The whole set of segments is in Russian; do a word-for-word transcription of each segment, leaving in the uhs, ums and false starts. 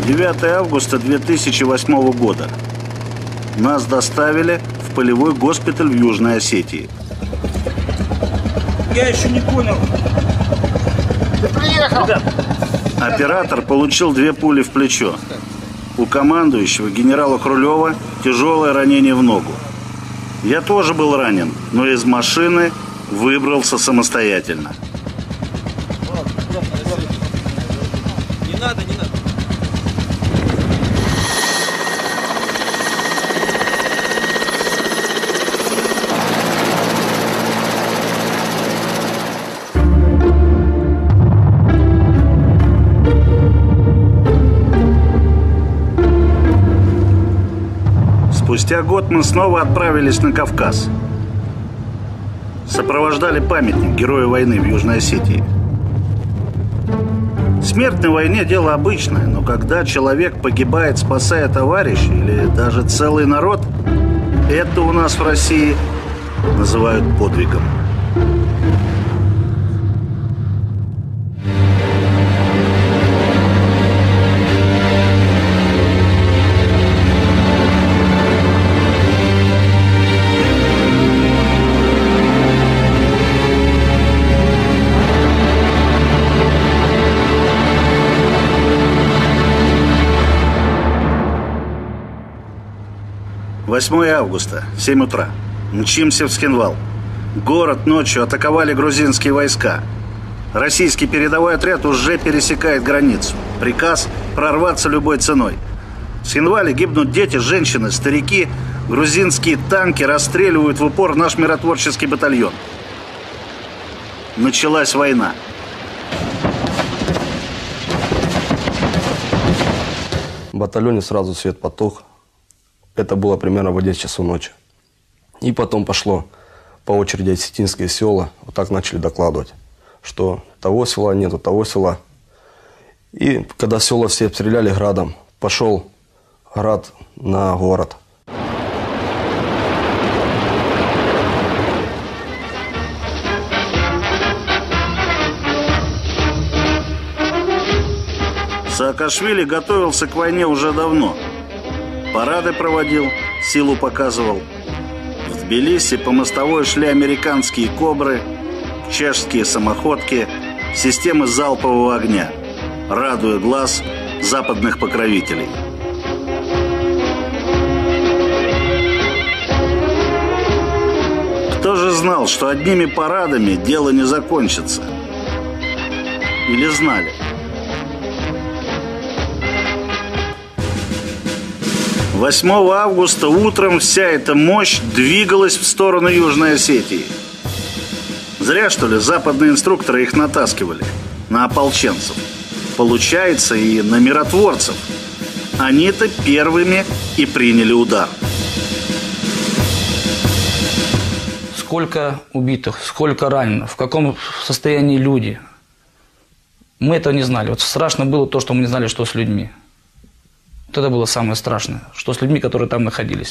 девятое августа две тысячи восьмого года. Нас доставили в полевой госпиталь в Южной Осетии. Я еще не понял. Ты приехал? Ребят. Оператор получил две пули в плечо. У командующего генерала Хрулева тяжелое ранение в ногу. Я тоже был ранен, но из машины выбрался самостоятельно. Не надо, не надо. Спустя год мы снова отправились на Кавказ. Сопровождали памятник Герою войны в Южной Осетии. Смерть на войне – дело обычное, но когда человек погибает, спасая товарища или даже целый народ, это у нас в России называют подвигом. восьмое августа, семь утра. Мчимся в Схинвал. Город ночью атаковали грузинские войска. Российский передовой отряд уже пересекает границу. Приказ прорваться любой ценой. В Схинвале гибнут дети, женщины, старики. Грузинские танки расстреливают в упор наш миротворческий батальон. Началась война. В батальоне сразу свет потух. Это было примерно в одиннадцать часов ночи. И потом пошло по очереди осетинские села. Вот так начали докладывать, что того села нету, того села. И когда села все обстреляли градом, пошел град на город. Саакашвили готовился к войне уже давно. Парады проводил, силу показывал. В Тбилиси по мостовой шли американские «Кобры», чешские самоходки, системы залпового огня, радуя глаз западных покровителей. Кто же знал, что одними парадами дело не закончится? Или знали? восьмого августа утром вся эта мощь двигалась в сторону Южной Осетии. Зря, что ли, западные инструкторы их натаскивали на ополченцев. Получается, и на миротворцев. Они-то первыми и приняли удар. Сколько убитых, сколько раненых, в каком состоянии люди. Мы этого не знали. Вот страшно было то, что мы не знали, что с людьми. Вот это было самое страшное, что с людьми, которые там находились.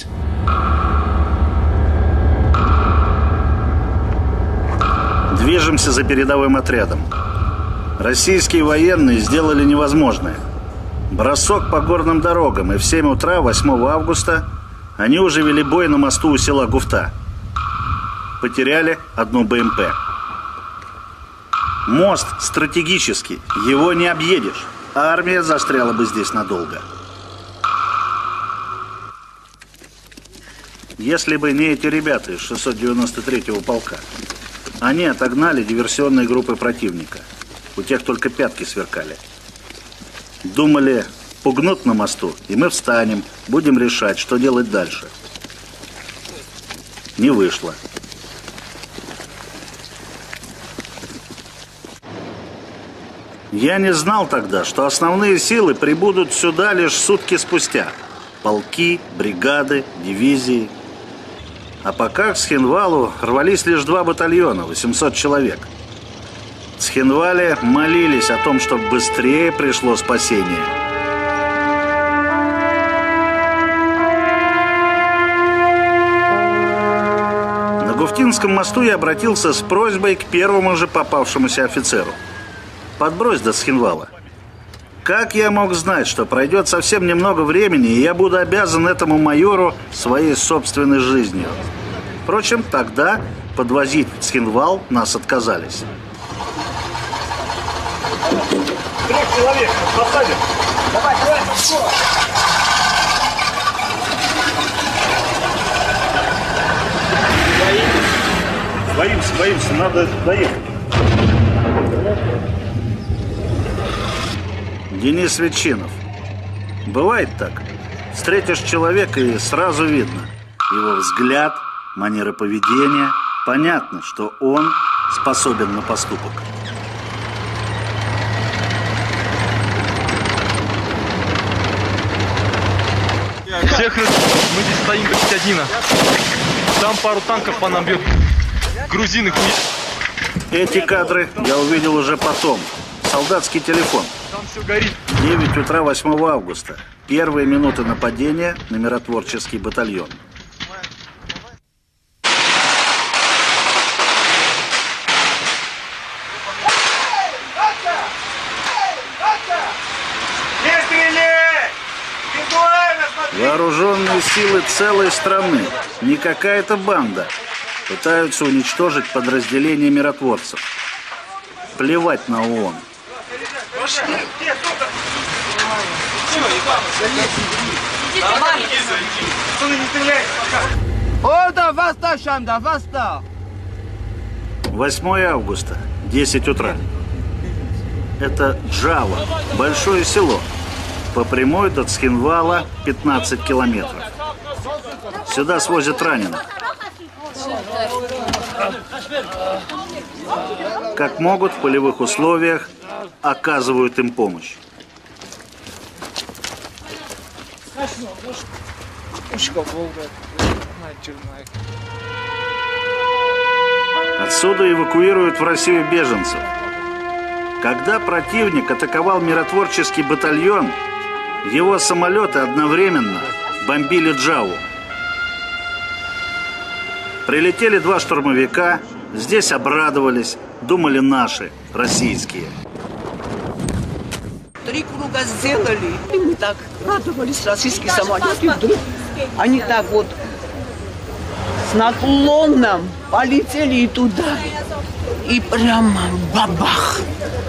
Движемся за передовым отрядом. Российские военные сделали невозможное. Бросок по горным дорогам, и в семь утра восьмого августа они уже вели бой на мосту у села Гуфта. Потеряли одну БМП. Мост стратегический, его не объедешь. Армия застряла бы здесь надолго. Если бы не эти ребята из шестьсот девяносто третьего полка, они отогнали диверсионные группы противника. У тех только пятки сверкали. Думали, пугнут на мосту, и мы встанем, будем решать, что делать дальше. Не вышло. Я не знал тогда, что основные силы прибудут сюда лишь сутки спустя. Полки, бригады, дивизии. А пока к Схинвалу рвались лишь два батальона, восемьсот человек. В Схинвале молились о том, чтобы быстрее пришло спасение. На Гуфтинском мосту я обратился с просьбой к первому же попавшемуся офицеру. Подбрось до Схинвала. Как я мог знать, что пройдет совсем немного времени, и я буду обязан этому майору своей собственной жизнью? Впрочем, тогда подвозить в Цхинвал нас отказались. Трех человек посадим. Давай, давай, скоро. Боимся, боимся, надо доехать. Денис Ветчинов. Бывает так. Встретишь человека, и сразу видно. Его взгляд, манера поведения. Понятно, что он способен на поступок. Всех мы здесь стоим до Пятидина. Там пару танков по нам бьет. Грузин их не... Эти кадры я увидел уже потом. Солдатский телефон. Там все горит. девять утра восьмого августа. Первые минуты нападения на миротворческий батальон. Вооруженные силы целой страны, не какая-то банда, пытаются уничтожить подразделение миротворцев. Плевать на ООН. восьмое августа, десять утра. Это Джава, большое село. По прямой до Цхинвала пятнадцать километров. Сюда свозят раненых. Как могут, в полевых условиях оказывают им помощь. Отсюда эвакуируют в Россию беженцев. Когда противник атаковал миротворческий батальон, его самолеты одновременно бомбили Джаву. Прилетели два штурмовика, здесь обрадовались, думали наши, российские. Три круга сделали, и мы так радовались, российские самолеты, вдруг они так вот с наклоном полетели и туда, и прямо бабах.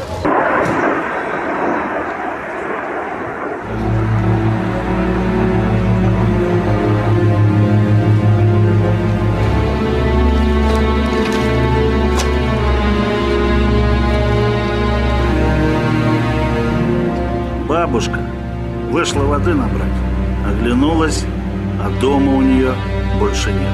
Бабушка вышла воды набрать, оглянулась, а дома у нее больше нет.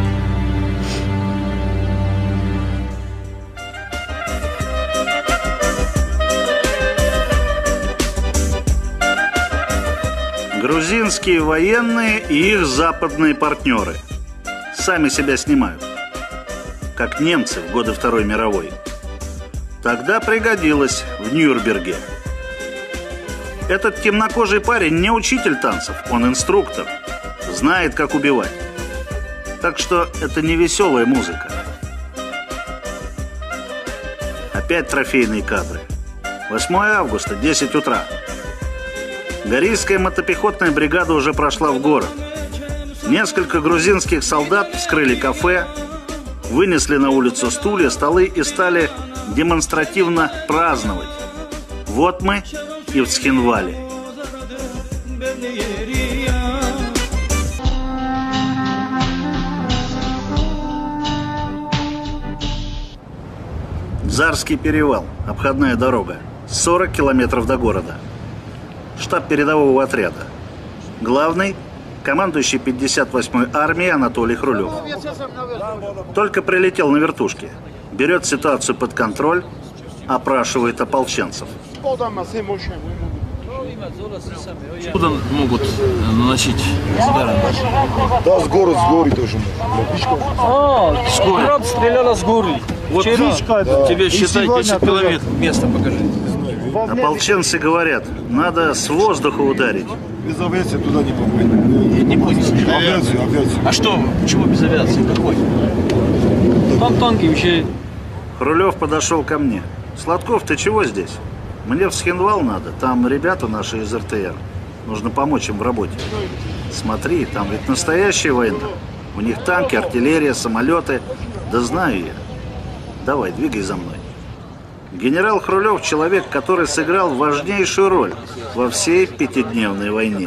Грузинские военные и их западные партнеры сами себя снимают, как немцы в годы Второй мировой. Тогда пригодилось в Нюрнберге. Этот темнокожий парень не учитель танцев, он инструктор, знает, как убивать. Так что это не веселая музыка. Опять трофейные кадры. восьмое августа, десять утра. Горийская мотопехотная бригада уже прошла в город. Несколько грузинских солдат вскрыли кафе, вынесли на улицу стулья, столы и стали демонстративно праздновать. Вот мы и в Цхинвале. Зарский перевал, обходная дорога, сорок километров до города. Штаб передового отряда. Главный – командующий пятьдесят восьмой армией Анатолий Хрулев. Только прилетел на вертушке. Берет ситуацию под контроль, опрашивает ополченцев. Куда могут наносить удары? Да, с горы, с горы тоже. А, град стреляла с горы. Вот Да. тебе считай десять километров. Место покажи. Ополченцы говорят, надо с воздуха ударить. Без авиации туда не попасть. Не понял. Авиацию, авиацию. А что? Почему без авиации? Какой? Там танки вообще. Хрулев подошел ко мне. Сладков, ты чего здесь? Мне в Схинвал надо, там ребята наши из эр тэ эр. Нужно помочь им в работе. Смотри, там ведь настоящая война. У них танки, артиллерия, самолеты. Да знаю я. Давай, двигай за мной. Генерал Хрулев – человек, который сыграл важнейшую роль во всей пятидневной войне.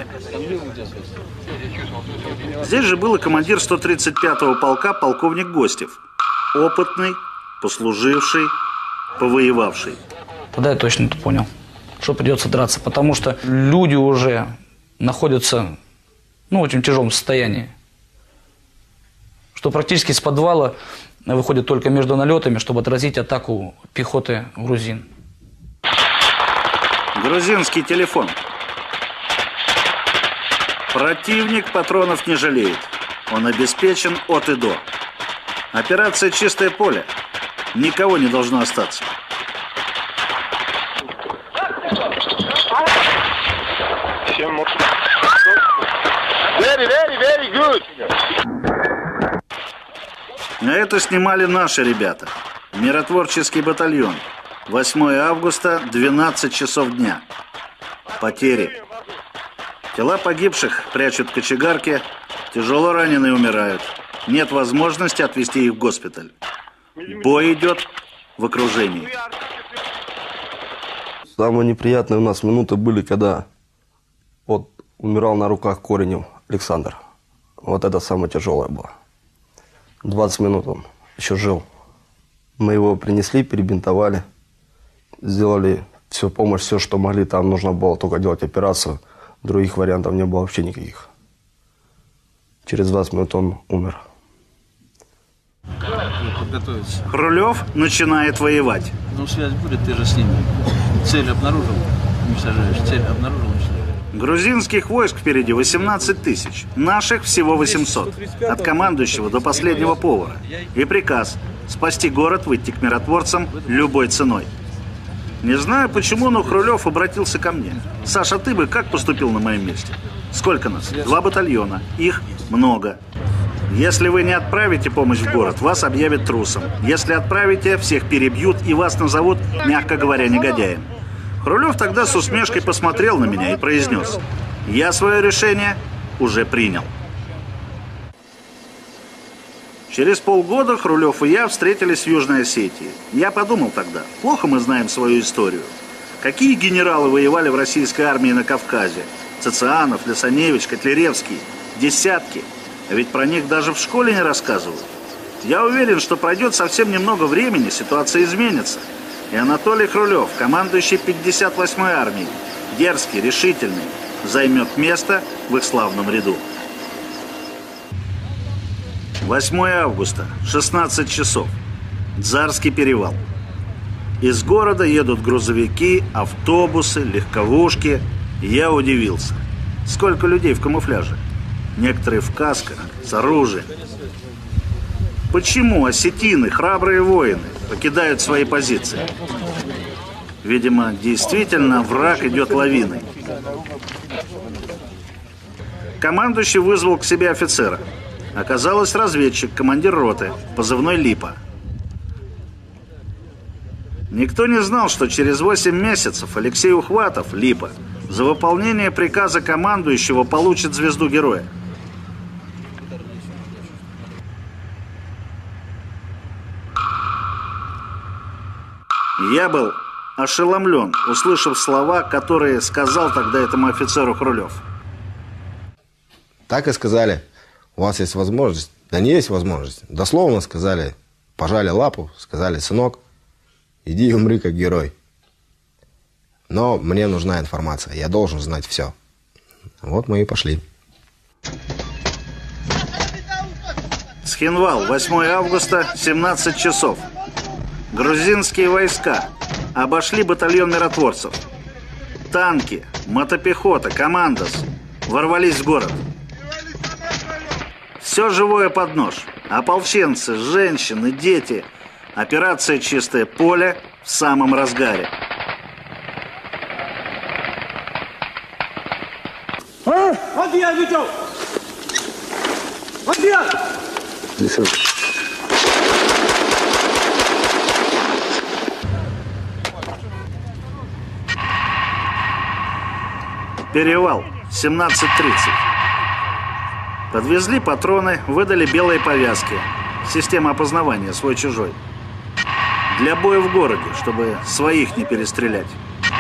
Здесь же был и командир сто тридцать пятого полка полковник Гостев. Опытный, послуживший, повоевавший. Тогда я точно это понял, что придется драться, потому что люди уже находятся, ну, в очень тяжелом состоянии. Что практически с подвала выходят только между налетами, чтобы отразить атаку пехоты грузин. Грузинский телефон. Противник патронов не жалеет. Он обеспечен от и до. Операция «Чистое поле». Никого не должно остаться. Very, very, very good. А это снимали наши ребята. Миротворческий батальон. восьмое августа, двенадцать часов дня. Потери. Тела погибших прячут в кочегарке. Тяжело раненые умирают. Нет возможности отвезти их в госпиталь. Бой идет в окружении. Самые неприятные у нас минуты были, когда вот умирал на руках Коренев Александр. Вот это самое тяжелое было. двадцать минут он еще жил. Мы его принесли, перебинтовали, сделали всю помощь, все, что могли. Там нужно было только делать операцию. Других вариантов не было вообще никаких. Через двадцать минут он умер. Хрулев начинает воевать. Ну, связь будет, ты же с ними. Цель обнаружил, уничтожаешь. Цель обнаружил, уничтожаешь. Грузинских войск впереди восемнадцать тысяч. Наших всего восемьсот. От командующего до последнего повара. И приказ спасти город, выйти к миротворцам любой ценой. Не знаю почему, но Хрулев обратился ко мне. Саша, ты бы как поступил на моем месте? Сколько нас? Два батальона. Их много. Если вы не отправите помощь в город, вас объявят трусом. Если отправите, всех перебьют и вас назовут, мягко говоря, негодяем. Хрулев тогда с усмешкой посмотрел на меня и произнес: я свое решение уже принял. Через полгода Хрулев и я встретились в Южной Осетии. Я подумал тогда, плохо мы знаем свою историю. Какие генералы воевали в российской армии на Кавказе? Цицианов, Лисаневич, Котляревский. Десятки. А ведь про них даже в школе не рассказывают. Я уверен, что пройдет совсем немного времени, ситуация изменится. И Анатолий Хрулев, командующий пятьдесят восьмой армией, дерзкий, решительный, займет место в их славном ряду. восьмое августа, шестнадцать часов. Дзарский перевал. Из города едут грузовики, автобусы, легковушки. Я удивился. Сколько людей в камуфляже. Некоторые в касках, с оружием. Почему осетины, храбрые воины, покидают свои позиции? Видимо, действительно враг идет лавиной. Командующий вызвал к себе офицера. Оказалось, разведчик, командир роты, позывной Липа. Никто не знал, что через восемь месяцев Алексей Ухватов, Липа, за выполнение приказа командующего получит звезду героя. Я был ошеломлен, услышав слова, которые сказал тогда этому офицеру Хрулев. Так и сказали: у вас есть возможность. Да не есть возможность. Дословно сказали, пожали лапу, сказали: сынок, иди и умри как герой. Но мне нужна информация, я должен знать все. Вот мы и пошли. Схинвал, восьмое августа, семнадцать часов. Грузинские войска обошли батальон миротворцев. Танки, мотопехота, командос ворвались в город. Все живое под нож. Ополченцы, женщины, дети. Операция «Чистое поле» в самом разгаре. Перевал, семнадцать тридцать. Подвезли патроны, выдали белые повязки. Система опознавания свой-чужой. Для боя в городе, чтобы своих не перестрелять.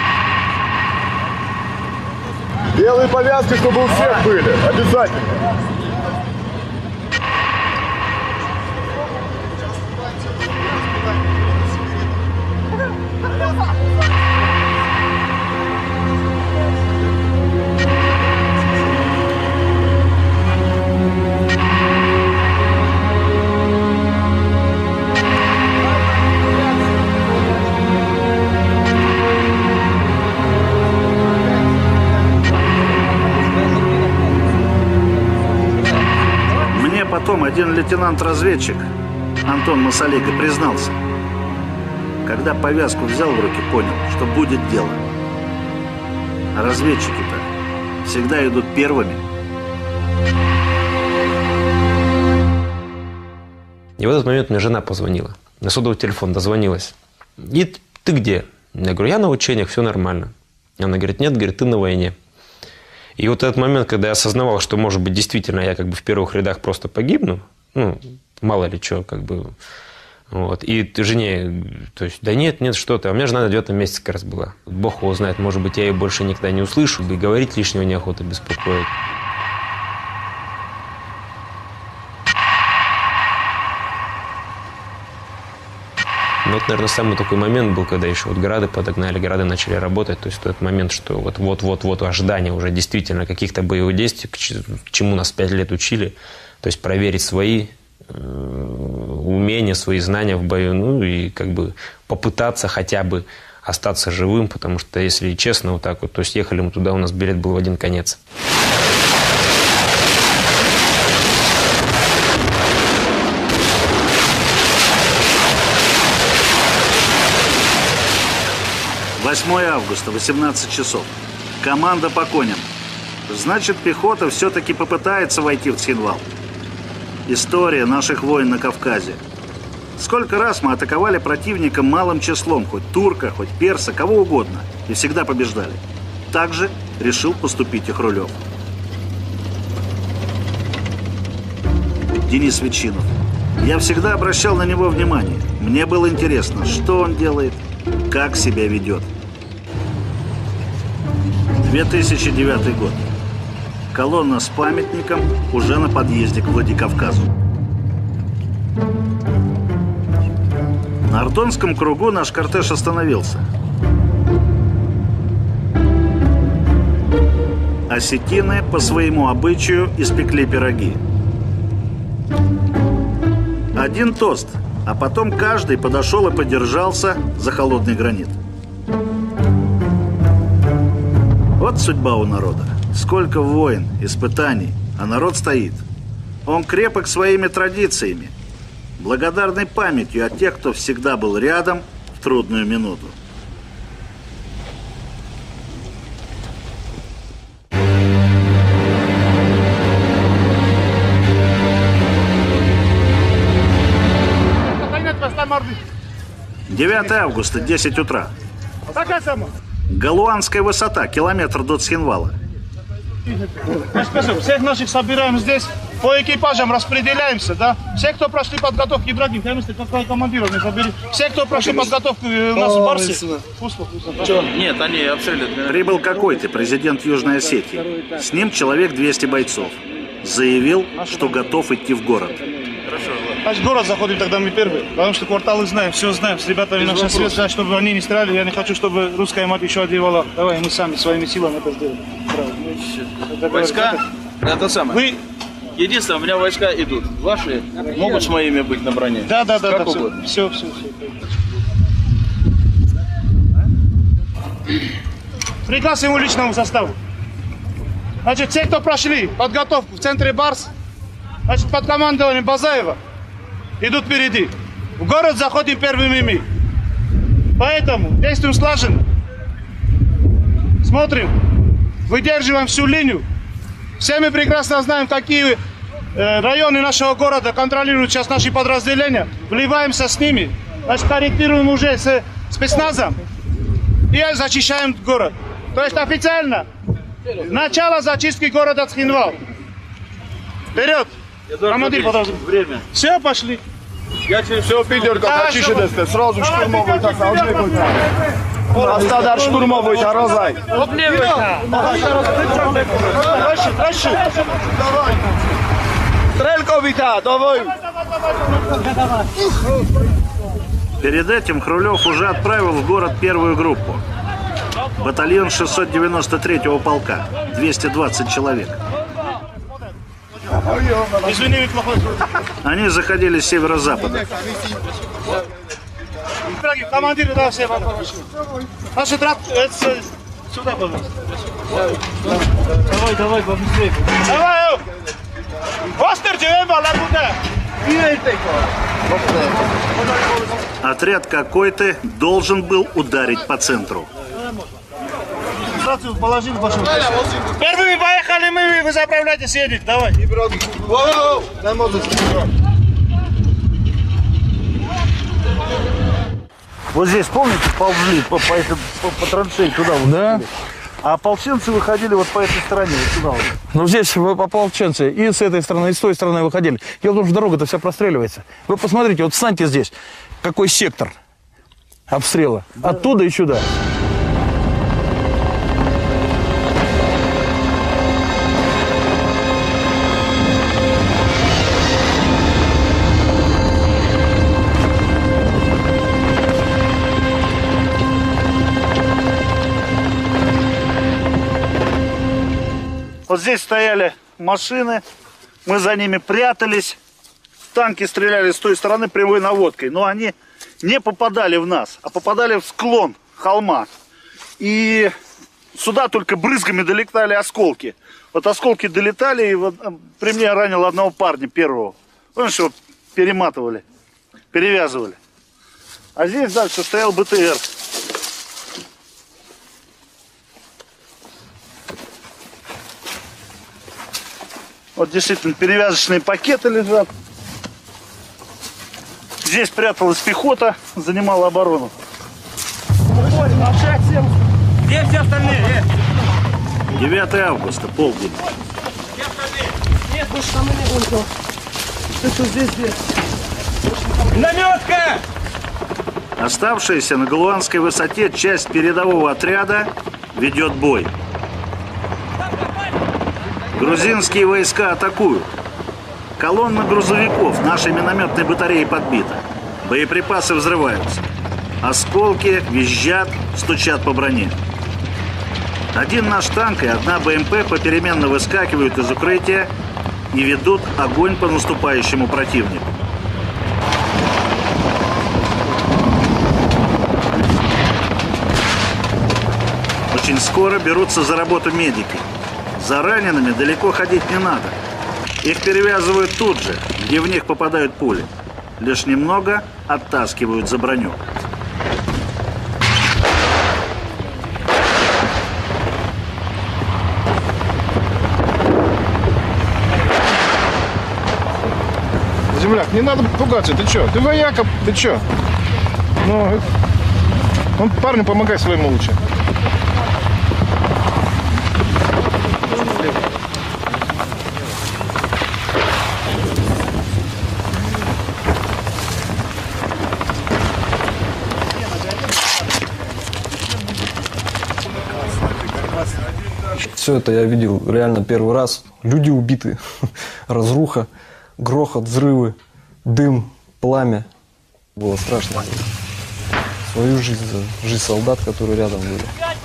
Белые повязки, чтобы у всех были. Обязательно. Потом один лейтенант-разведчик, Антон Масалига, признался. Когда повязку взял в руки, понял, что будет дело. А разведчики-то всегда идут первыми. И в этот момент мне жена позвонила. На сотовый телефон дозвонилась. И ты где? Я говорю, я на учениях, все нормально. Она говорит, нет, говорит, ты на войне. И вот этот момент, когда я осознавал, что, может быть, действительно я как бы в первых рядах просто погибну, ну, мало ли что, как бы, вот. И жене, то есть, да нет, нет, что ты. А у меня жена на девятом месяце как раз была. Бог его знает, может быть, я ее больше никогда не услышу, и говорить лишнего неохота беспокоить. Ну, вот, наверное, самый такой момент был, когда еще вот грады подогнали, грады начали работать. То есть тот момент, что вот-вот-вот ожидание уже действительно каких-то боевых действий, к чему нас пять лет учили. То есть проверить свои умения, свои знания в бою. Ну и как бы попытаться хотя бы остаться живым, потому что, если честно, вот так вот, то есть ехали мы туда, у нас билет был в один конец. восьмое августа, восемнадцать часов. Команда по коням. Значит, пехота все-таки попытается войти в Цхинвал. История наших войн на Кавказе. Сколько раз мы атаковали противника малым числом, хоть турка, хоть перса, кого угодно, и всегда побеждали. Так же решил поступить и Хрулев. Денис Ветчинов. Я всегда обращал на него внимание. Мне было интересно, что он делает, как себя ведет. две тысячи девятый год. Колонна с памятником уже на подъезде к Владикавказу. На Артонском кругу наш кортеж остановился. Осетины по своему обычаю испекли пироги. Один тост, а потом каждый подошел и подержался за холодный гранит. Вот судьба у народа. Сколько войн, испытаний, а народ стоит. Он крепок своими традициями, благодарный памятью о тех, кто всегда был рядом в трудную минуту. девятое августа, десять утра. Галуанская высота, километр до Цхинвала. Всех наших собираем здесь, по экипажам распределяемся, да? Все, кто прошли подготовку, Ибрагим, конечно, какой командир, не забери. Все, кто прошли подготовку у нас в Барсе. Нет, они обстреливают. Прибыл какой-то президент Южной Осетии. С ним человек двести бойцов. Заявил, что готов идти в город. Значит, в город заходим тогда мы первые, потому что кварталы знаем, все знаем, с ребятами наша связь, да, чтобы они не стреляли, я не хочу, чтобы русская мать еще одевала. Давай, мы сами своими силами это сделаем. Это войска, это... это самое. Вы... Единственное, у меня войска идут. Ваши могут с моими быть на броне? Да, да, да, как да, угодно. все, все, все. Приказ ему личному составу. Значит, все, кто прошли подготовку в центре Барс, значит, под командованием Базаева, идут впереди. В город заходим первыми мы. Поэтому действуем слаженно. Смотрим, выдерживаем всю линию. Все мы прекрасно знаем, какие э, районы нашего города контролируют сейчас наши подразделения. Вливаемся с ними. Значит, корректируем уже с спецназом и зачищаем город. То есть официально Начало зачистки города Цхинвал. Вперед! Командир, подожди. Время. Все, пошли. Я через... Все, Питер, как очищены, сразу штурмовый, так должны быть. Астадар штурмовый, Таразай. Стрельковита, давай. Перед этим Хрулев уже отправил в город первую группу. Батальон шестьсот девяносто третьего полка, двести двадцать человек. Извини, плохой. Они заходили с северо-запада. Командир, да, все вопросы. Наши трап... Сюда, пожалуйста. Давай, давай, побыстрее. Давай! Остер, девем, балакуда! Отряд какой-то должен был ударить по центру. Положили, пошел. Первыми поехали мы, вы заправляйтесь, едете, давай. Вот здесь, помните, ползли по, по, по, по траншеи туда вот. Да. А ополченцы выходили вот по этой стороне, вот сюда вот. Ну здесь ополченцы и с этой стороны, и с той стороны выходили. Дело в том, что дорога-то вся простреливается. Вы посмотрите, вот встаньте здесь, какой сектор обстрела. Да. Оттуда и сюда. Вот здесь стояли машины, мы за ними прятались, танки стреляли с той стороны прямой наводкой, но они не попадали в нас, а попадали в склон холма. И сюда только брызгами долетали осколки. Вот осколки долетали, и вот при мне ранил одного парня, первого. Помнишь, его перематывали, перевязывали. А здесь дальше стоял БТР. Вот действительно перевязочные пакеты лежат. Здесь пряталась пехота, занимала оборону. Где все остальные? девятое августа, полдень. Нет, больше там не было. Что здесь, здесь? Наметка! Оставшаяся на Галуанской высоте часть передового отряда ведет бой. Грузинские войска атакуют. Колонна грузовиков нашей минометной батареи подбита. Боеприпасы взрываются. Осколки визжат, стучат по броне. Один наш танк и одна БМП попеременно выскакивают из укрытия и ведут огонь по наступающему противнику. Очень скоро берутся за работу медики. За ранеными далеко ходить не надо. Их перевязывают тут же, где в них попадают пули. Лишь немного оттаскивают за броню. Земляк, не надо пугаться, ты чё? Ты вояка, ты чё? Ну, ну парню помогай своему лучше. Все это я видел реально первый раз. Люди убиты, разруха, грохот, взрывы, дым, пламя. Было страшно. Свою жизнь, за жизнь солдат, которые рядом были.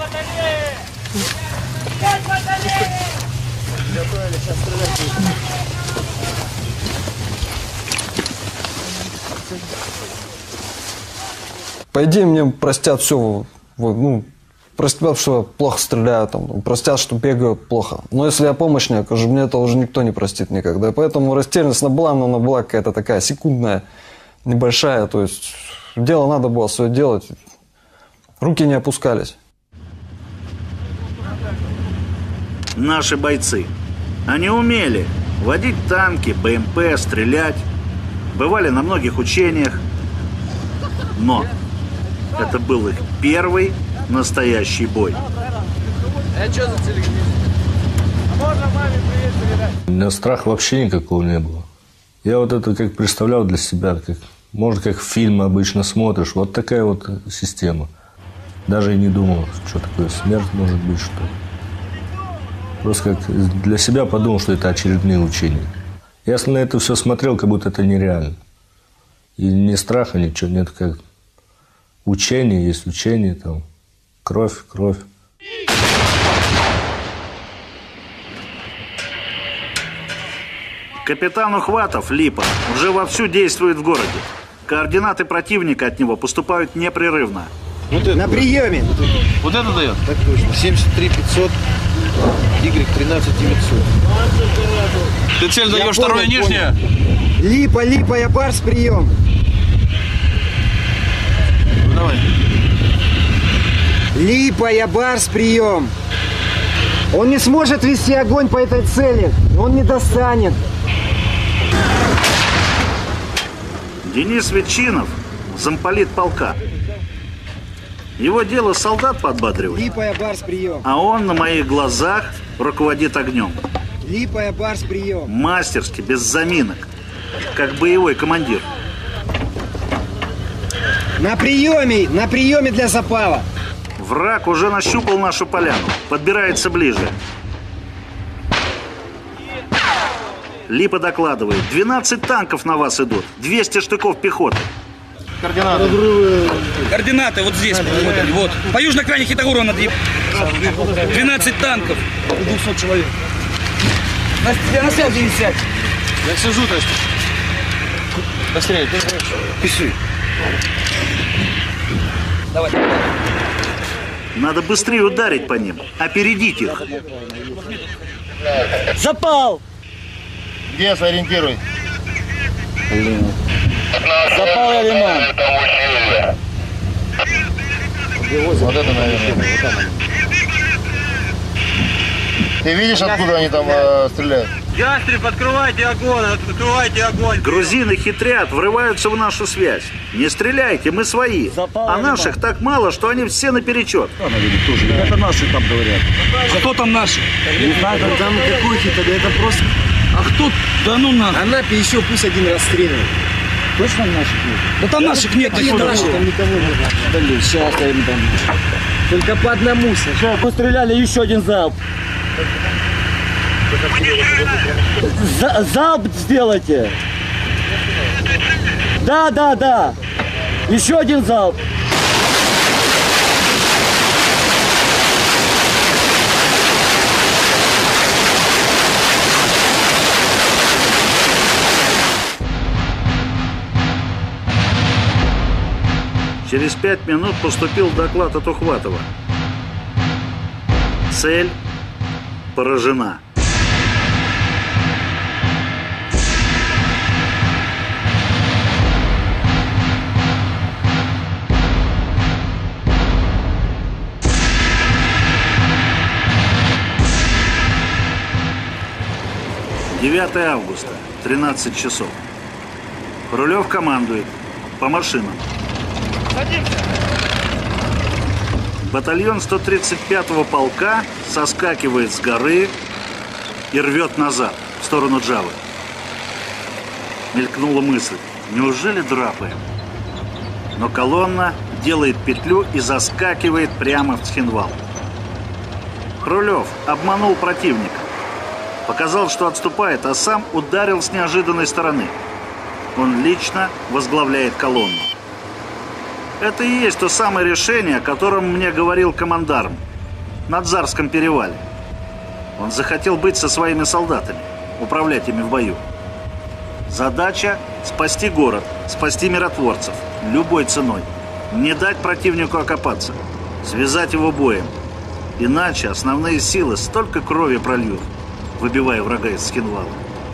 По идее, мне простят все, ну, простят, что я плохо стреляю, там, простят, что бегаю плохо. Но если я помощь не окажу, мне это уже никто не простит никогда. И поэтому растерянность она была, но она была какая-то такая секундная, небольшая. То есть дело надо было свое делать. Руки не опускались. Наши бойцы. Они умели водить танки, БМП, стрелять. Бывали на многих учениях. Но это был их первый настоящий бой. А что за телевизор? У меня страха вообще никакого не было. Я вот это как представлял для себя, как, может, как фильм обычно смотришь. Вот такая вот система. Даже и не думал, что такое смерть может быть, что. Просто как для себя подумал, что это очередные учения. Я на это все смотрел, как будто это нереально. И ни страха, ничего нет, как учение, есть учение, там, кровь, кровь. Капитан Ухватов, Липа, уже вовсю действует в городе. Координаты противника от него поступают непрерывно. Вот это, на приеме. Вот это дает? Так точно. семьдесят три пятьсот, Y тринадцать девятьсот. Ты цель даешь, второе нижнее? Липа, Липа, я Барс, прием. Ну, давай. Липа, я Барс, прием. Он не сможет вести огонь по этой цели. Он не достанет. Денис Ветчинов, замполит полка. Его дело солдат подбадривать. Липа, я Барс, прием. А он на моих глазах руководит огнем. Липа, я Барс, прием. Мастерски, без заминок. Как боевой командир. На приеме, на приеме для запала. Враг уже нащупал нашу поляну. Подбирается ближе. Липа докладывает. двенадцать танков на вас идут. двести штыков пехоты. Координаты. Координаты вот здесь. Вот. По южной крайне Хитогорова надо двенадцать танков. двести человек. На, на связи не сядь. Я сижу, то есть. Быстрее. Пиши. Давай. Надо быстрее ударить по ним. Опередить их. Запал! Где, сориентируй? Запал я лиман. Вот это, наверное. Ты видишь, откуда они там э, стреляют? Ястреб, открывайте огонь, открывайте огонь. Грузины хитрят, врываются в нашу связь. Не стреляйте, мы свои. А наших так мало, что они все наперечет. Это наши там говорят. Кто там наши? Не знаю, там какой хитог, это просто... А кто? Да ну нахуй. Анапе еще пусть один расстреливает. Точно наших нет? Да там наших нет. Нет, наших там никого нет. Блин, сейчас оставим там. Только по одному. Сейчас постреляли, еще один залп. За, залп сделайте. Да, да, да. Еще один залп. Через пять минут поступил доклад от Ухватова. Цель поражена. девятое августа, тринадцать часов. Рулев командует по машинам. Батальон сто тридцать пятого полка соскакивает с горы и рвет назад, в сторону Джавы. Мелькнула мысль, неужели драпаем? Но колонна делает петлю и заскакивает прямо в Цхинвал. Рулев обманул противника. Показал, что отступает, а сам ударил с неожиданной стороны. Он лично возглавляет колонну. Это и есть то самое решение, о котором мне говорил командарм на Дзарском перевале. Он захотел быть со своими солдатами, управлять ими в бою. Задача – спасти город, спасти миротворцев, любой ценой. Не дать противнику окопаться, связать его боем. Иначе основные силы столько крови прольют, выбивая врага из Цхинвала.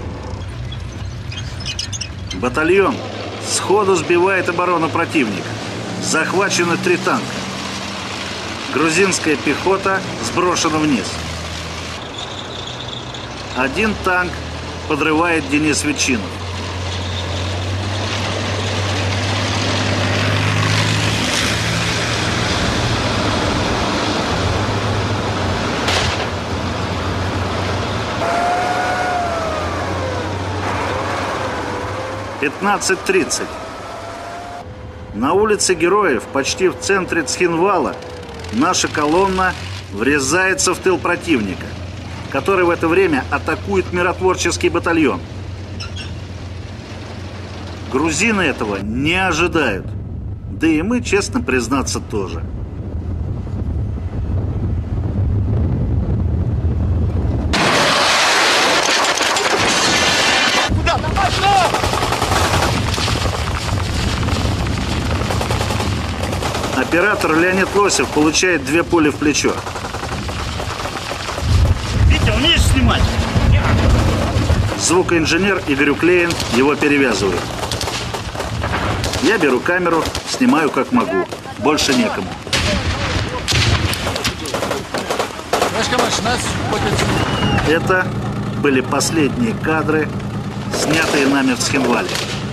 Батальон сходу сбивает оборону противника. Захвачены три танка. Грузинская пехота сброшена вниз. Один танк подрывает Денис Ветчинов. пятнадцать тридцать. На улице Героев, почти в центре Цхинвала, наша колонна врезается в тыл противника, который в это время атакует миротворческий батальон. Грузины этого не ожидают. Да и мы, честно признаться, тоже. Куда? Пошло! Оператор Леонид Лосев получает две пули в плечо. Витя, умеешь снимать? Звукоинженер Игорь Уклеин его перевязывает. Я беру камеру, снимаю как могу. Больше некому. Это были последние кадры, снятые нами в Цхинвале.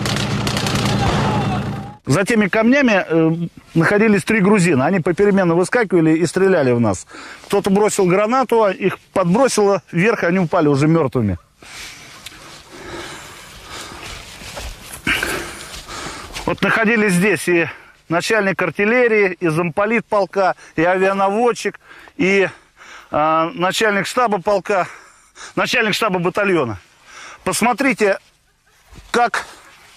За теми камнями э, находились три грузина. Они попеременно выскакивали и стреляли в нас. Кто-то бросил гранату, их подбросило вверх, и они упали уже мертвыми. Вот находились здесь и начальник артиллерии, и замполит полка, и авианаводчик, и э, начальник штаба полка, начальник штаба батальона. Посмотрите, как...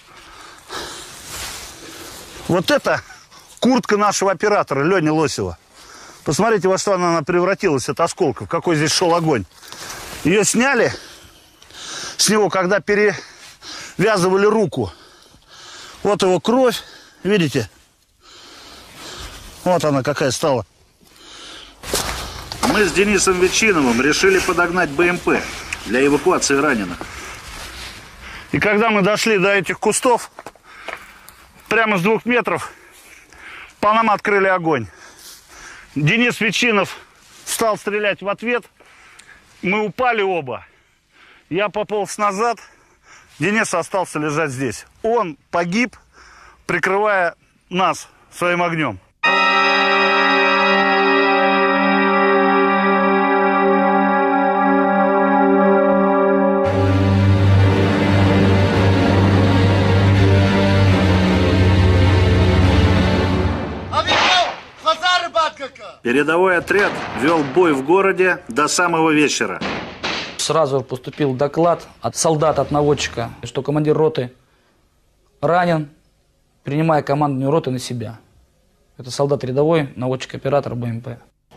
Вот это куртка нашего оператора Лени Лосева. Посмотрите, во что она превратилась от осколков, какой здесь шел огонь. Ее сняли с него, когда перевязывали руку. Вот его кровь, видите? Вот она какая стала. Мы с Денисом Ветчиновым решили подогнать БМП для эвакуации раненых. И когда мы дошли до этих кустов, прямо с двух метров по нам открыли огонь. Денис Ветчинов стал стрелять в ответ. Мы упали оба. Я пополз назад. Денис остался лежать здесь. Он погиб, прикрывая нас своим огнем. Передовой отряд вел бой в городе до самого вечера. Сразу поступил доклад от солдата, от наводчика, что командир роты ранен, принимая командную роты на себя. Это солдат рядовой, наводчик-оператор БМП.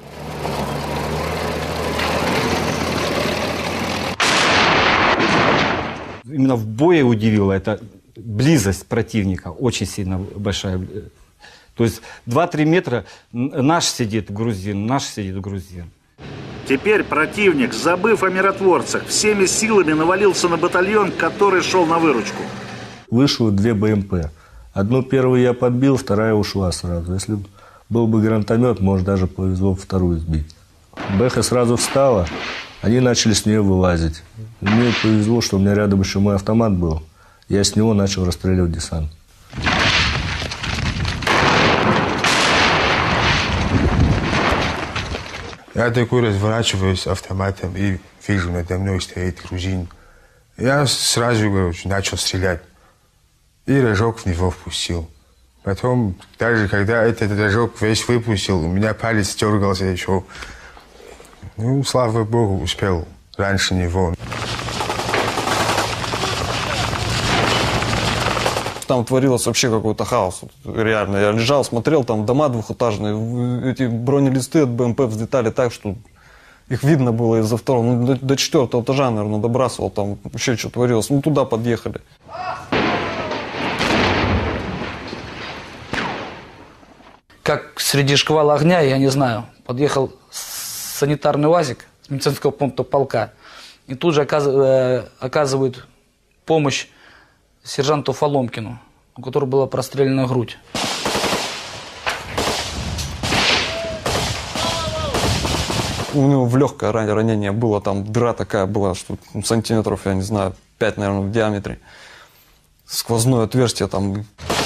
Именно в бое удивило это близость противника, очень сильно большая. То есть два-три метра, наш сидит грузин, наш сидит грузин. Теперь противник, забыв о миротворцах, всеми силами навалился на батальон, который шел на выручку. Вышло две БМП. Одну первую я подбил, вторая ушла сразу. Если был бы гранатомет, может, даже повезло вторую сбить. Бэха сразу встала, они начали с нее вылазить. Мне повезло, что у меня рядом еще мой автомат был. Я с него начал расстреливать десант. Я такой разворачиваюсь автоматом и вижу, надо мной стоит грузин. Я сразу, короче, начал стрелять. И рожок в него впустил. Потом, даже когда этот рожок весь выпустил, у меня палец дергался еще. Ну, слава богу, успел раньше него. Там творилось вообще какой-то хаос. Реально. Я лежал, смотрел, там дома двухэтажные. Эти бронелисты от БМП взлетали так, что их видно было из-за второго. Ну, до, до четвертого этажа, наверное, добрасывал. Там вообще что творилось. Ну, туда подъехали. Как среди шквала огня, я не знаю, подъехал санитарный УАЗик с медицинского пункта полка. И тут же оказывает, оказывает помощь сержанту Фоломкину, у которого была прострелена грудь. У него в легкое ранение было, там дыра такая была, что сантиметров, я не знаю, пять, наверное, в диаметре. Сквозное отверстие там.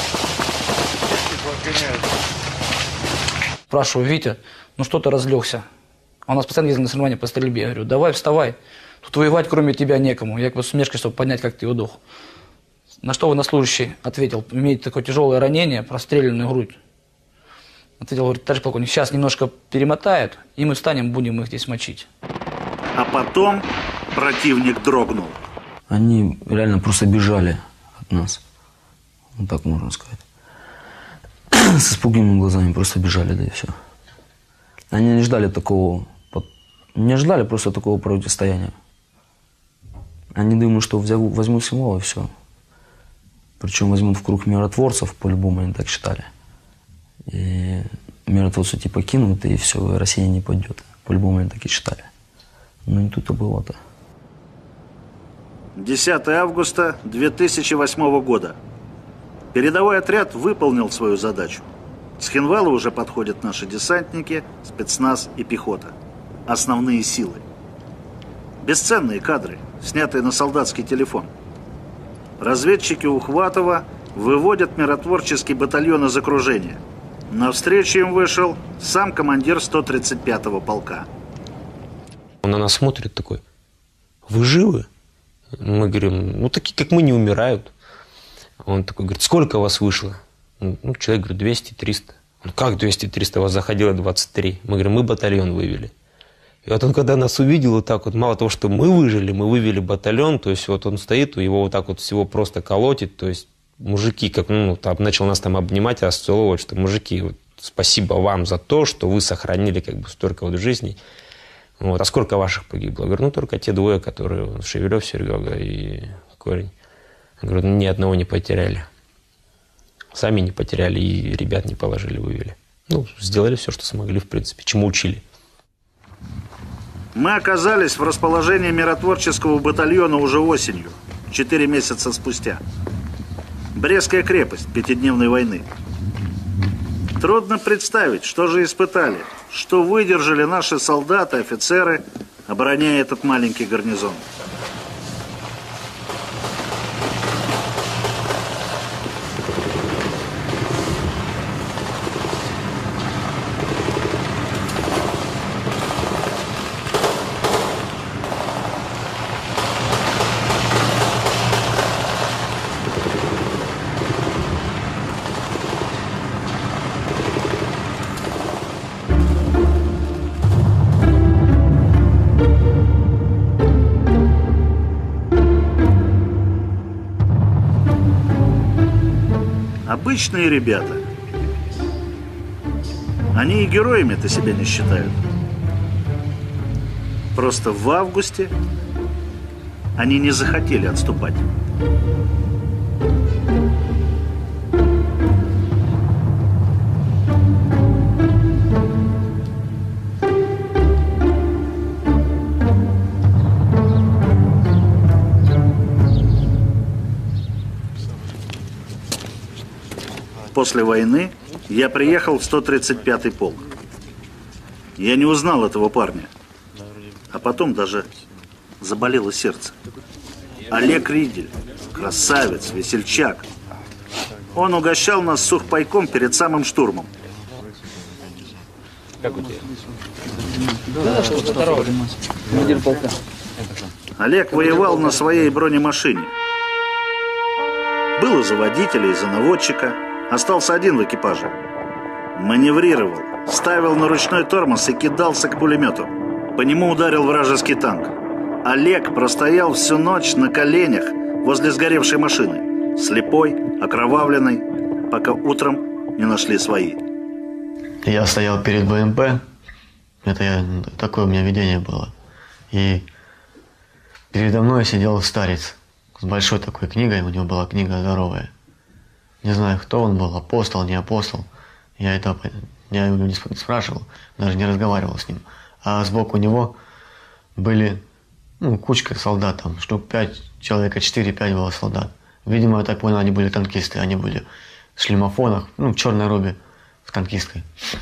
Спрашиваю: Витя, ну что ты разлегся? А у нас постоянно ездили на соревнования по стрельбе. Я говорю: давай, вставай. Тут воевать кроме тебя некому. Я как бы с усмешкой, чтобы понять, как ты удох. На что военнослужащий ответил: имеет такое тяжелое ранение, простреленную грудь. Ответил, говорит: товарищ полковник, сейчас немножко перемотают, и мы встанем, будем их здесь мочить. А потом противник дрогнул. Они реально просто бежали от нас. Вот так можно сказать. С испуганными глазами просто бежали, да и все. Они не ждали такого, не ждали просто такого противостояния. Они думают, что возьмут Смола и все. Причем возьмут в круг миротворцев, по-любому они так считали. И миротворцы типа кинут, и все, Россия не пойдет. По-любому они так и считали. Но не тут-то было-то. десятого августа две тысячи восьмого года. Передовой отряд выполнил свою задачу. С Хинвала уже подходят наши десантники, спецназ и пехота. Основные силы. Бесценные кадры, снятые на солдатский телефон. Разведчики Ухватова выводят миротворческий батальон из окружения. Навстречу им вышел сам командир сто тридцать пятого полка. Он на нас смотрит такой: вы живы? Мы говорим: ну такие, как мы, не умирают. Он такой говорит: сколько вас вышло? Ну, человек говорит: двести-триста. Он: как двести-триста? У вас заходило двадцать три. Мы говорим: мы батальон вывели. И вот он, когда нас увидел, вот так вот, мало того, что мы выжили, мы вывели батальон, то есть вот он стоит, его вот так вот всего просто колотит, то есть мужики, как, ну, там, начал нас там обнимать, расцеловывать, что мужики, вот, спасибо вам за то, что вы сохранили как бы столько вот жизней. Вот. А сколько ваших погибло? Я говорю: ну, только те двое, которые Шевелев, Серега и Корень. Я говорю: ну, ни одного не потеряли. Сами не потеряли и ребят не положили, вывели. Ну, сделали все, что смогли, в принципе, чему учили. Мы оказались в расположении миротворческого батальона уже осенью, четыре месяца спустя. Брестская крепость пятидневной войны. Трудно представить, что же испытали, что выдержали наши солдаты, офицеры, обороняя этот маленький гарнизон. Обычные ребята. Они и героями-то себя не считают. Просто в августе они не захотели отступать. После войны я приехал в сто тридцать пятый полк. Я не узнал этого парня. А потом даже заболело сердце. Олег Ридель, красавец, весельчак. Он угощал нас сухпайком перед самым штурмом. Как у тебя? Да, что здорово. Командир полка. Олег воевал на своей бронемашине. Был и за водителя, и за наводчика. Остался один в экипаже. Маневрировал, ставил на ручной тормоз и кидался к пулемету. По нему ударил вражеский танк. Олег простоял всю ночь на коленях возле сгоревшей машины. Слепой, окровавленный, пока утром не нашли свои. Я стоял перед БМП. Это я, такое у меня видение было. И передо мной сидел старец с большой такой книгой. У него была книга здоровая. Не знаю, кто он был, апостол, не апостол. Я это я его не спрашивал, даже не разговаривал с ним. А сбоку него были, ну, кучка солдат, там, штук пять человека, четыре-пять было солдат. Видимо, я так понял, они были танкисты, они были в шлемофонах, ну, в черной робе, в танкистской.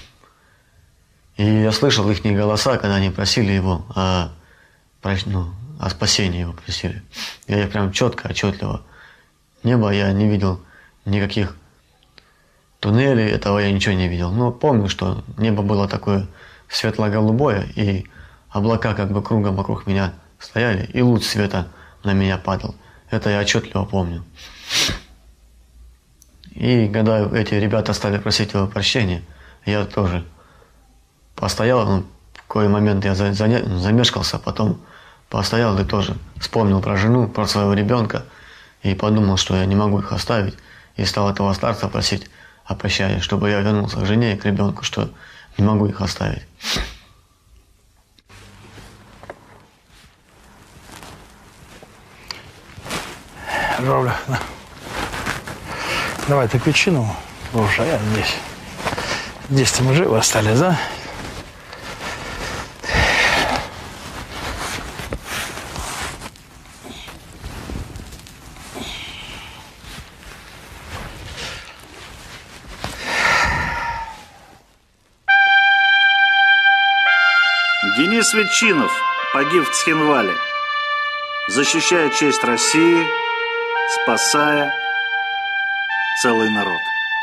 И я слышал их голоса, когда они просили его о, ну, о спасении, его просили. Я их прям четко, отчетливо. Небо я не видел. Никаких туннелей, этого я ничего не видел. Но помню, что небо было такое светло-голубое, и облака как бы кругом вокруг меня стояли, и луч света на меня падал. Это я отчетливо помню. И когда эти ребята стали просить его прощения, я тоже постоял, ну, в какой момент я за, за, замешкался, потом постоял и тоже вспомнил про жену, про своего ребенка и подумал, что я не могу их оставить, и стал этого старца просить о прощании, чтобы я вернулся к жене и к ребенку, что не могу их оставить. Ровля, да. Давай ты к ветчину, лучше, а я здесь. Здесь мы живы остались, да? Денис Ветчинов погиб в Цхинвале, защищая честь России, спасая целый народ.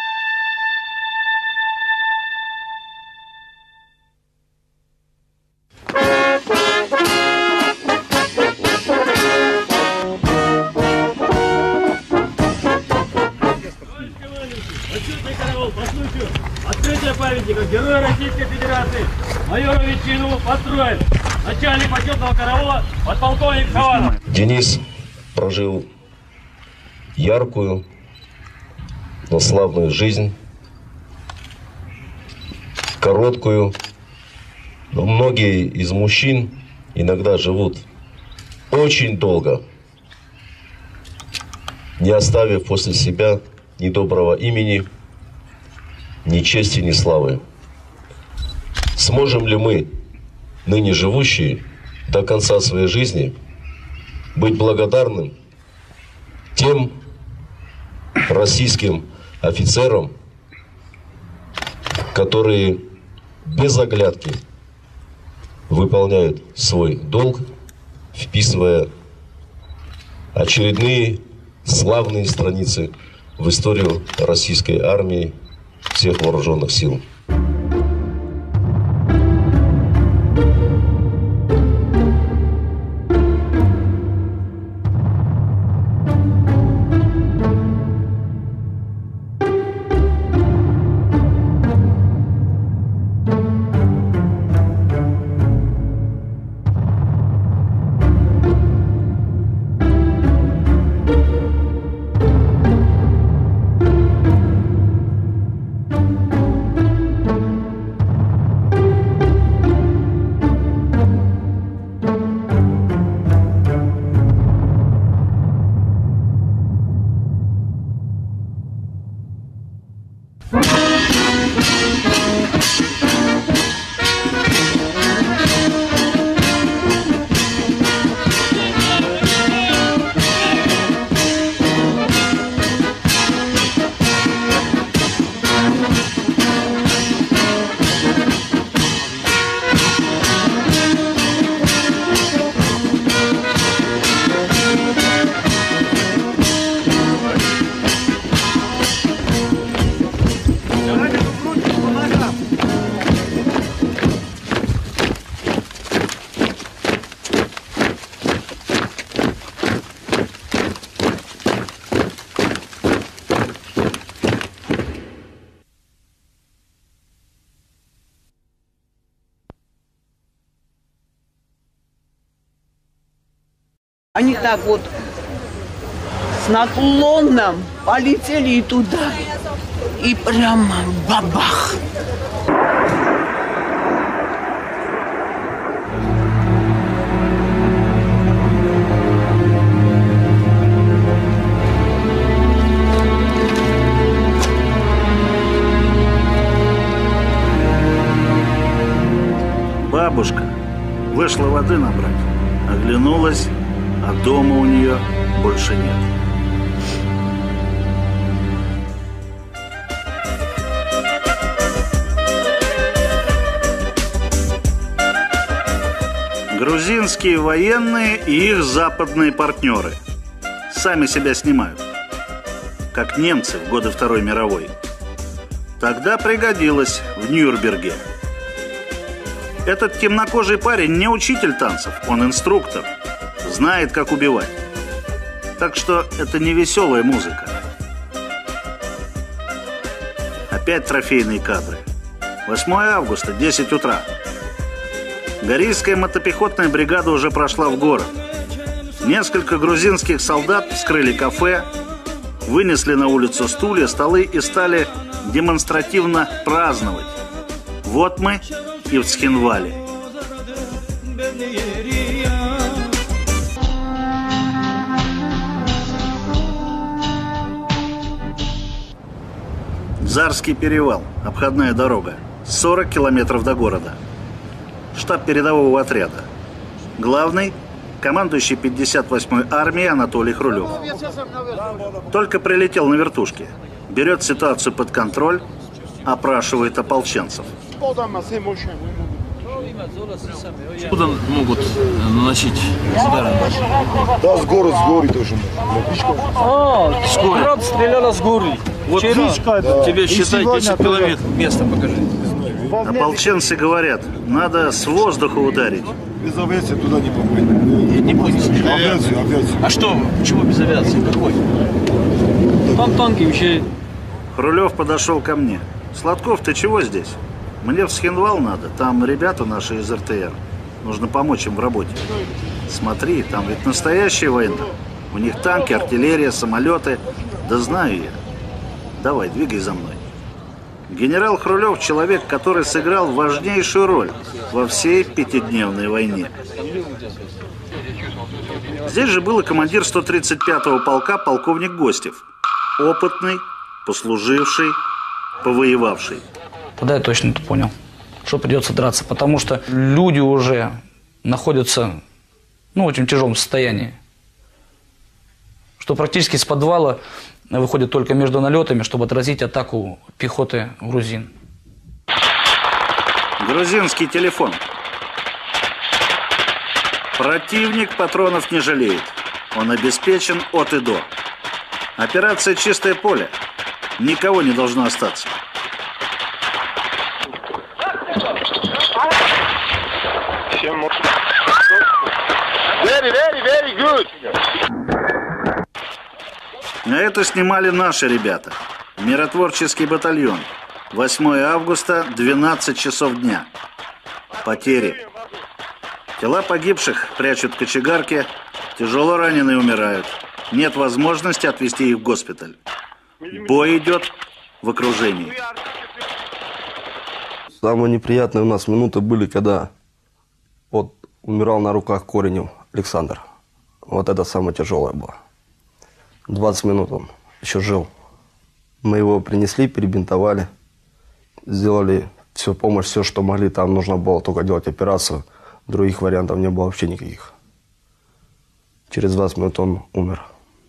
Открытие памятника Героя Российской Федерации майору Ветчинову построен начальник почетного караула подполковник Хованов. Денис прожил яркую, но славную жизнь, короткую, но многие из мужчин иногда живут очень долго, не оставив после себя ни доброго имени, ни чести, ни славы. Сможем ли мы, ныне живущие, до конца своей жизни быть благодарным тем российским офицерам, которые без оглядки выполняют свой долг, вписывая очередные славные страницы в историю российской армии, всех вооруженных сил. Они так вот с наклоном полетели и туда. И прямо бабах. Бабушка вышла воды набрать, оглянулась, а дома у нее больше нет. Грузинские военные и их западные партнеры сами себя снимают, как немцы в годы Второй мировой. Тогда пригодилось в Нюрнберге. Этот темнокожий парень не учитель танцев, он инструктор, знает, как убивать. Так что это не веселая музыка. Опять трофейные кадры. восьмое августа, десять утра. Горийская мотопехотная бригада уже прошла в город. Несколько грузинских солдат вскрыли кафе, вынесли на улицу стулья, столы и стали демонстративно праздновать. Вот мы и в Цхинвале. Зарский перевал, обходная дорога, сорок километров до города. Штаб передового отряда. Главный – командующий пятьдесят восьмой армией Анатолий Хрулев. Только прилетел на вертушке. Берет ситуацию под контроль, опрашивает ополченцев. Куда могут наносить удары? Да, с горы, с горы тоже. А, с горы. Брат стреляла с горы. Вот да. Тебе считай десять километров. Место покажи. Ополченцы говорят, надо с воздуха ударить. Без авиации туда не попасть. Не понял. Авиацию, авиацию. А что? Почему без авиации? Какой? Там танки вообще. Хрулев подошел ко мне. Сладков, ты чего здесь? Мне в Цхинвал надо. Там ребята наши из эр тэ эр. Нужно помочь им в работе. Смотри, там ведь настоящая война. У них танки, артиллерия, самолеты. Да знаю я. Давай, двигай за мной. Генерал Хрулев – человек, который сыграл важнейшую роль во всей пятидневной войне. Здесь же был и командир сто тридцать пятого полка полковник Гостев. Опытный, послуживший, повоевавший. Тогда я точно это понял, что придется драться, потому что люди уже находятся ну, в очень тяжелом состоянии. Что практически с подвала выходит только между налетами, чтобы отразить атаку пехоты грузин. Грузинский телефон. Противник патронов не жалеет. Он обеспечен от и до. Операция «Чистое поле». Никого не должно остаться. Very, very, very good. А это снимали наши ребята. Миротворческий батальон. восьмое августа, двенадцать часов дня. Потери. Тела погибших прячут в кочегарке. Тяжело раненые умирают. Нет возможности отвезти их в госпиталь. Бой идет в окружении. Самые неприятные у нас минуты были, когда вот умирал на руках Коренев Александр. Вот это самое тяжелое было. двадцать минут он еще жил. Мы его принесли, перебинтовали, сделали всю помощь, все, что могли. Там нужно было только делать операцию. Других вариантов не было вообще никаких. Через двадцать минут он умер.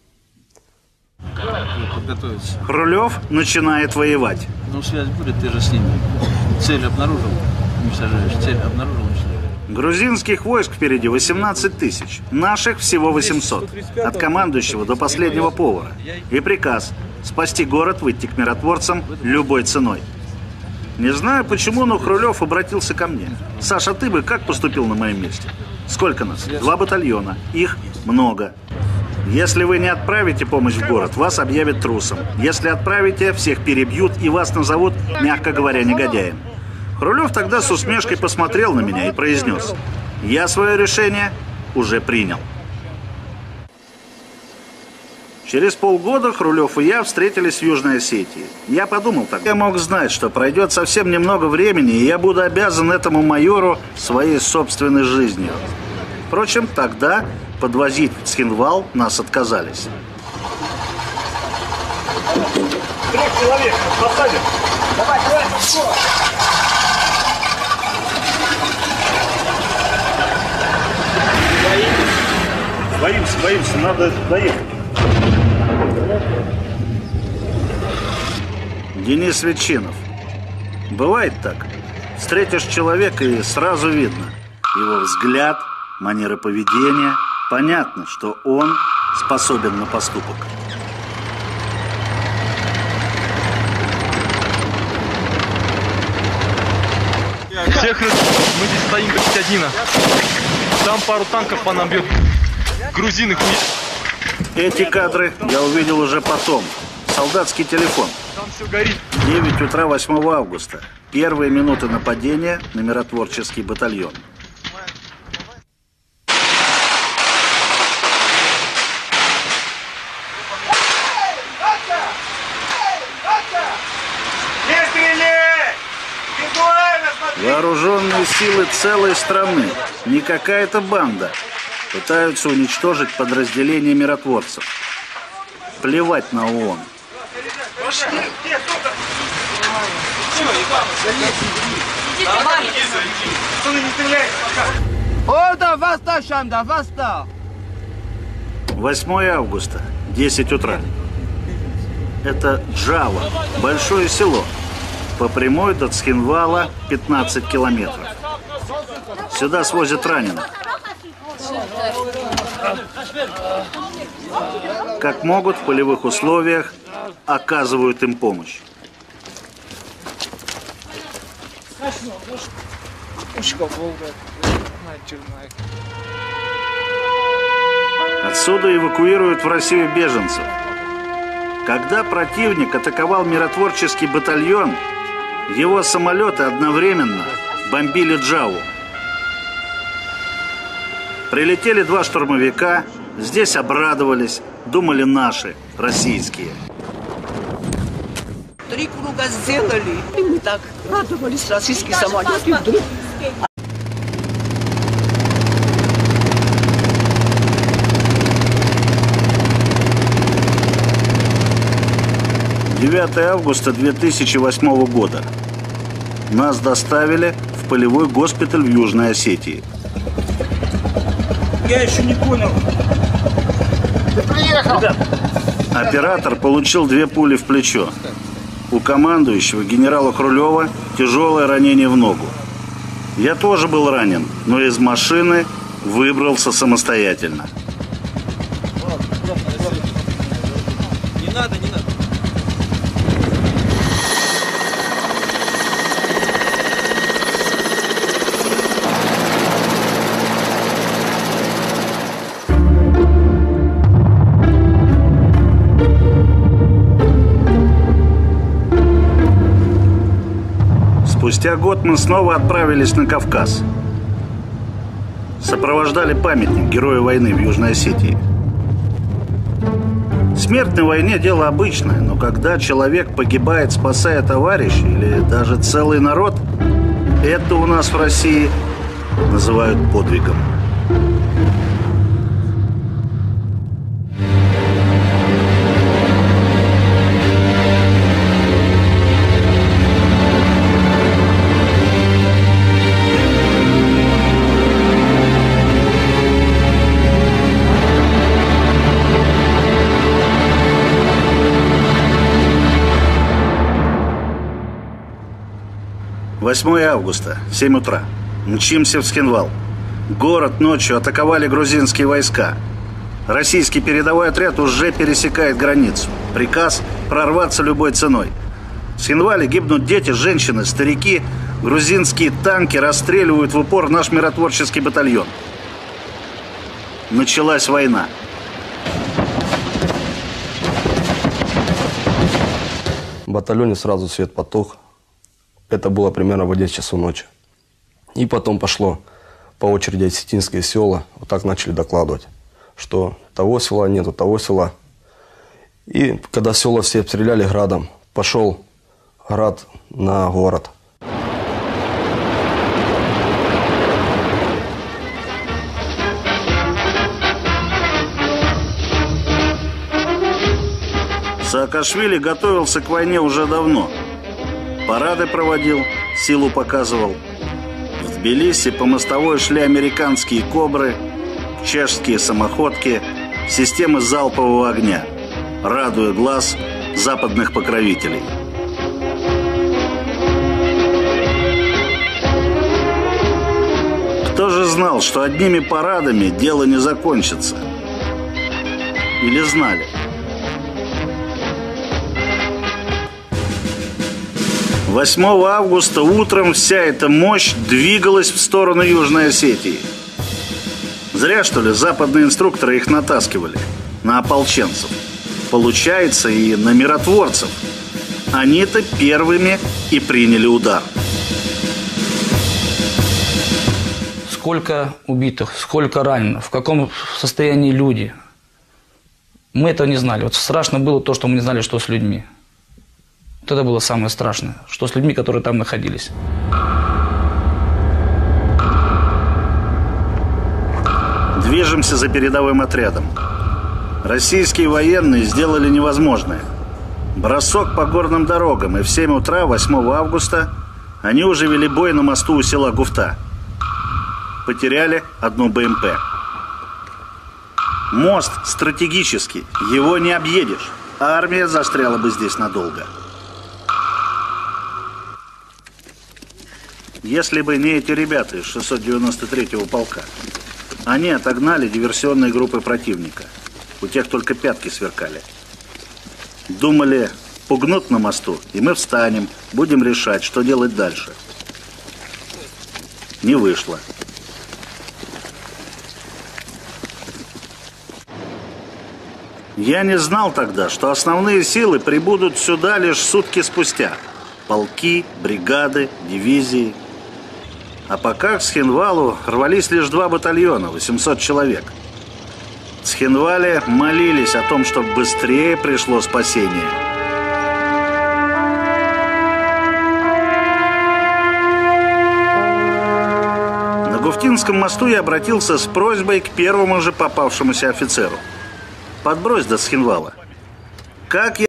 Хрулев начинает воевать. Ну, связь будет, ты же с ними. Цель обнаружил, уничтожаешь. Цель обнаружил, уничтожаешь. Грузинских войск впереди восемнадцать тысяч. Наших всего восемьсот. От командующего до последнего повара. И приказ спасти город, выйти к миротворцам любой ценой. Не знаю почему, но Хрулев обратился ко мне. Саша, ты бы как поступил на моем месте? Сколько нас? Два батальона. Их много. Если вы не отправите помощь в город, вас объявят трусом. Если отправите, всех перебьют и вас назовут, мягко говоря, негодяем. Хрулев тогда с усмешкой посмотрел на меня и произнес: я свое решение уже принял. Через полгода Хрулев и я встретились в Южной Осетии. Я подумал так, я мог знать, что пройдет совсем немного времени, и я буду обязан этому майору своей собственной жизнью. Впрочем, тогда подвозить в Цхинвал нас отказались. Трех человек посадим. Давай, давай, Боимся, боимся, надо доехать. Денис Ветчинов. Бывает так. Встретишь человека, и сразу видно его взгляд, манера поведения. Понятно, что он способен на поступок. Всех мы здесь стоим до Пятидина. Там пару танков по нам бьет. Грузин их не... Эти кадры я увидел уже потом. Солдатский телефон. Там все горит. девять утра восьмого августа. Первые минуты нападения на миротворческий батальон. Вооруженные силы целой страны, не какая-то банда, пытаются уничтожить подразделение миротворцев. Плевать на ООН. восьмое августа, десять утра. Это Джава, большое село. По прямой до Цхинвала пятнадцать километров. Сюда свозят раненых. Как могут, в полевых условиях оказывают им помощь. Отсюда эвакуируют в Россию беженцев. Когда противник атаковал миротворческий батальон, его самолеты одновременно бомбили Джаву. Прилетели два штурмовика, здесь обрадовались, думали наши, российские. Три круга сделали, и мы так радовались, российский самолет, и вдруг... девятое августа две тысячи восьмого года. Нас доставили в полевой госпиталь в Южной Осетии. Я еще не понял. Ты приехал! Оператор получил две пули в плечо. У командующего генерала Хрулева тяжелое ранение в ногу. Я тоже был ранен, но из машины выбрался самостоятельно. Не надо, не надо. Спустя год мы снова отправились на Кавказ. Сопровождали памятник Герою войны в Южной Осетии. Смерть на войне – дело обычное, но когда человек погибает, спасая товарища или даже целый народ, это у нас в России называют подвигом. восьмое августа, семь утра. Мчимся в Цхинвал. Город ночью атаковали грузинские войска. Российский передовой отряд уже пересекает границу. Приказ прорваться любой ценой. В Цхинвале гибнут дети, женщины, старики. Грузинские танки расстреливают в упор наш миротворческий батальон. Началась война. В батальоне сразу свет потух. Это было примерно в одиннадцать часов ночи. И потом пошло по очереди осетинские села. Вот так начали докладывать, что того села нету, того села. И когда села все обстреляли градом, пошел град на город. Саакашвили готовился к войне уже давно. Парады проводил, силу показывал. В Тбилиси по мостовой шли американские «Кобры», чешские самоходки, системы залпового огня, радуя глаз западных покровителей. Кто же знал, что одними парадами дело не закончится? Или знали? восьмого августа утром вся эта мощь двигалась в сторону Южной Осетии. Зря, что ли, западные инструкторы их натаскивали на ополченцев. Получается, и на миротворцев. Они-то первыми и приняли удар. Сколько убитых, сколько раненых, в каком состоянии люди. Мы этого не знали. Вот страшно было то, что мы не знали, что с людьми. Вот это было самое страшное, что с людьми, которые там находились. Движемся за передовым отрядом. Российские военные сделали невозможное. Бросок по горным дорогам, и в семь утра восьмого августа они уже вели бой на мосту у села Гуфта. Потеряли одну БМП. Мост стратегический, его не объедешь. Армия застряла бы здесь надолго. Если бы не эти ребята из шестьсот девяносто третьего полка, они отогнали диверсионные группы противника. У тех только пятки сверкали. Думали, пугнут на мосту, и мы встанем, будем решать, что делать дальше. Не вышло. Я не знал тогда, что основные силы прибудут сюда лишь сутки спустя. Полки, бригады, дивизии. А пока к Схинвалу рвались лишь два батальона, восемьсот человек. В Схинвале молились о том, чтобы быстрее пришло спасение. На Гуфтинском мосту я обратился с просьбой к первому же попавшемуся офицеру. Подбрось до Схинвала. Как я